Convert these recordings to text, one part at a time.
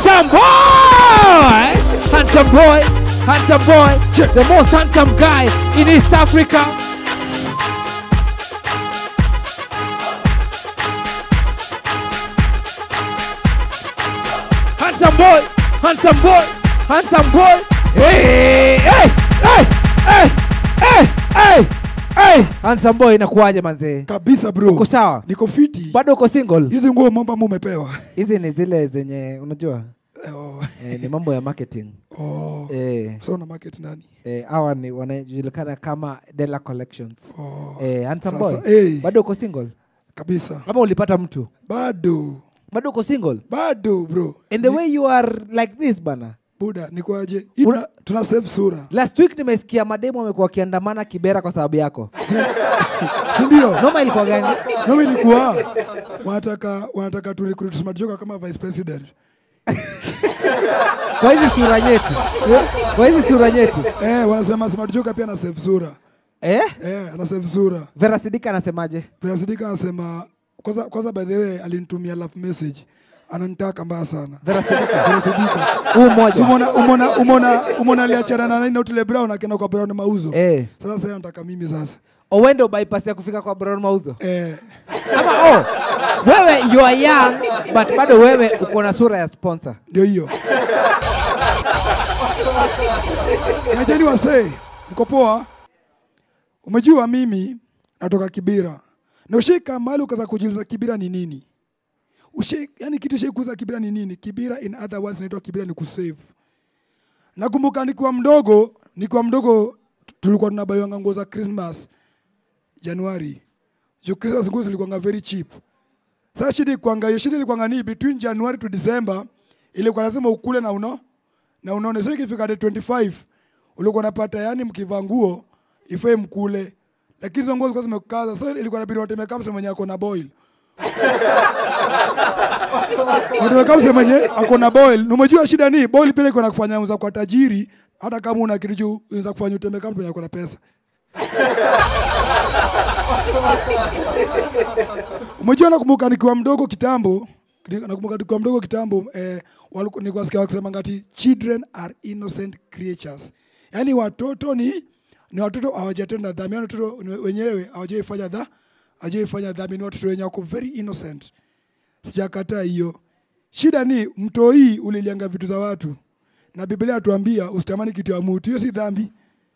handsome boy, handsome boy, handsome boy, the most handsome guy in East Africa. Handsome boy, handsome boy, handsome boy. Hey, hey, hey, hey, hey, hey, hey. Handsome boy, inakuaje manze? Kabisa bro. Uko sawa? Niko fiti. Bado uko single? Hizi nguo mambo umepewa. Hizi ni zile zenye unajua? Ni mambo ya marketing. So na market nani? Hawa ni wanajulikana kama Dela Collections. Handsome boy. Bado uko single? Kabisa. Kama ulipata mtu? Bado uko single? Bado bro. And the way you are like this bana. Buda, nikoaje? Tuna save sura. Last week nimesikia mademo wamekuwa kiandamana Kibera kwa sababu yako. Si ndio? Noma ilikuwa gani? Noma ilikuwa wanataka tu recruit Smart Joka kama vice president. Kwa hizi sura nyeti. Kwa hizi sura nyeti. Wanasema Smart Joka pia ana save sura. Ana save sura. Vera Sidika anasemaje? Vera Sidika anasema kwanza by the way alinitumia love message. Ananitaka mbaya sana. Vera Sidika. Mmoja. Umeona aliachana na nini Otile Brown akaenda kwa Brown Mauzo. Sasa anataka mimi sasa. Owendo bypass ya kufika kwa Brown Mauzo. Ama wewe you are young but bado wewe uko na sura ya sponsor. Ndio hiyo. Najani wasee, mko poa? Umejua mimi natoka Kibera. Na ushika mahali ukaza kujiuliza Kibera ni nini? Yani kitu shekuza Kibera ni nini? Kibera in other words inaitwa Kibera ni kusave. Nakumbuka nikiwa mdogo tulikuwa tunabaywa nguo za Christmas January. Christmas nguo zilikuwa very cheap. Sasa shida ilikuwa ni between January to December ilikuwa lazima ukule na unaona sio ikifika the 25 ulikuwa unapata yani mkivaa nguo ifai mkule. Lakini hizo nguo zilikuwa zimekaza. So ilikuwa inabidi watemeka mse mwenye ako na boil. Watemeka mse mwenye ako na boil. Umejua shida ni boil pile iko na kufanya unza kwa tajiri hata kama una kitu juu unaweza kufanya utemeka mtu mwenye ako na pesa. Umejua nakumbuka nikiwa mdogo kitambo walikuwa nikusikia wakisema ngati children are innocent creatures. Yani watoto ni watoto hawajatenda dhambi, watoto wenyewe hawajaifanya dhambi, ni watoto wenyewe wako very innocent. Sijakataa hiyo. Shida ni mtoi ulilianga vitu za watu. Na Biblia atuambia usitamani kitu ya mtu. Hiyo si dhambi.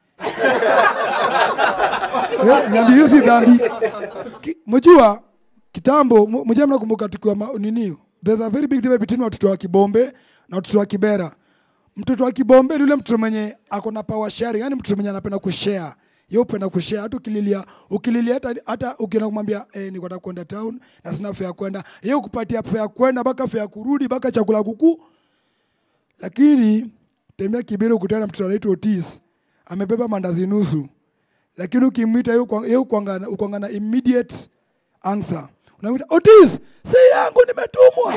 Nyambi hiyo si dhambi. Mjua kitambo mjua mnakumbuka tukiwa nini? There's a very big difference between watoto wa Kibombe na watoto wa Kibera. Mtoto wa Kibombe ni yule mtoto mwenye ako na power sharing, yani mtoto mwenye anapenda kushare. Yeye upenda kushare, hata ukililia hata ukienda kumwambia niko nataka kwenda town na sina fare kwenda. Yeye ukupatia fare kwenda mpaka fare kurudi mpaka chakula kuku. Lakini tembea Kibera ukutana na mtoto anaitwa Otis, amebeba mandazi nusu. Lakini ukimwita yeye ukongana immediate answer. Unamwita Otis, si yangu nimetumwa.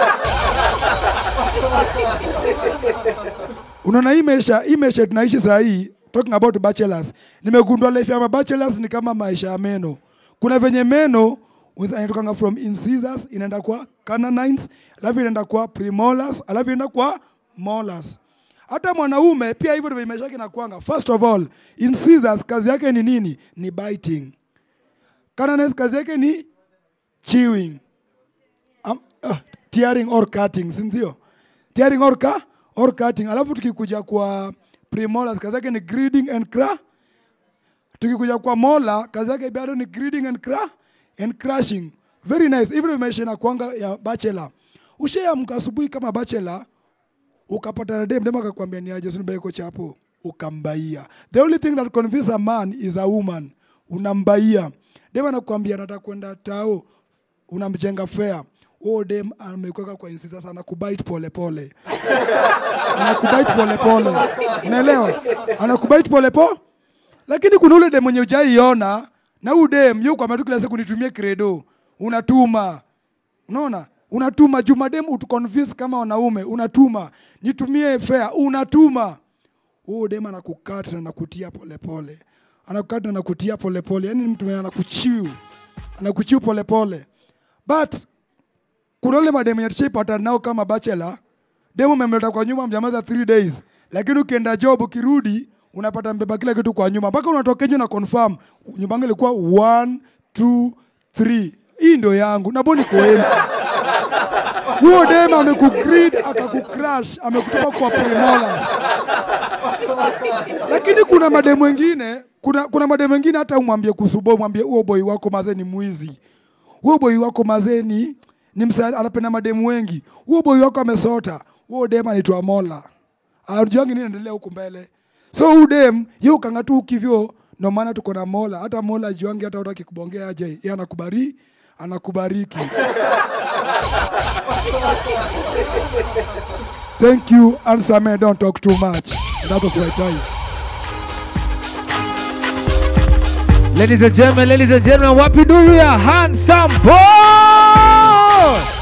Unaona hii maisha tunaishi saa hii, talking about bachelors. Nimegundua life ya bachelors ni kama maisha ya meno. Kuna venye meno inatoka from incisors inaenda kwa canines, alafu inaenda kwa premolars, alafu inaenda kwa molars. Hata mwanaume pia hivyo ndivyo maisha yake inakuanga. First of all, incisors kazi yake ni nini? Ni biting. Canines kazi yake ni chewing. Tearing or cutting, sindio? Tearing or cutting. Alafu tukikuja kwa premolars kazi yake ni grading and tukikuja kwa molar kazi yake bado ni grading and crushing. Very nice. Even maisha inakuanga ya bachelor. Ushaamka asubuhi kama bachelor ukapata na dem akakwambia ni aje usinibaye kocha hapo ukambaia. The only thing that convinces a man is a woman. Unambaia. Dem anakuambia nataka kwenda tao, unamjenga fair. Dem amekweka kwa insisa sana kubite pole pole. Anakubite pole pole. Unaelewa? Anakubite pole pole. Lakini kuna ule dem mwenye hujaiona na dem yuko kwa matukio siku nitumie credo. Unatuma. Unaona? Unatuma Jumadem utuconvince kama wanaume, unatuma nitumie fair, unatuma. Dem anakukata na kutia pole pole. Anakukata na kutia pole pole. Yaani mtu mwenye anakuchiu pole pole. But kuna wale madem yatishapata nao kama bachelor, demo memleta kwa nyuma mjamaza 3 days. Lakini ukienda job ukirudi unapata mbeba kila kitu kwa nyuma. Mpaka unatokeje na confirm nyumba yangu ilikuwa 1 2 3. Hii ndio yangu. Na boni koeni. Huyo demo amekugrid akakukrush, amekutoka kwa premolars. Lakini kuna mademo wengine, kuna mademo wengine hata umwambie kusubo, mwambie huo boy wako mazee ni mwizi. Huo boy wako mazee ni msanii anapenda mademu wengi. Huo boy wako amesota. Huo demo anaitwa Mola. Hajuangi nini inaendelea huko mbele. So huo dem yeye ukanga tu ukivyo, ndio maana tuko na Mola. Hata Mola juangi hata utaki kubongea aje. Yeye anakubariki. Thank you, answer me, don't talk too much. That was my time. Ladies and gentlemen, what we do here, Handsome Boy!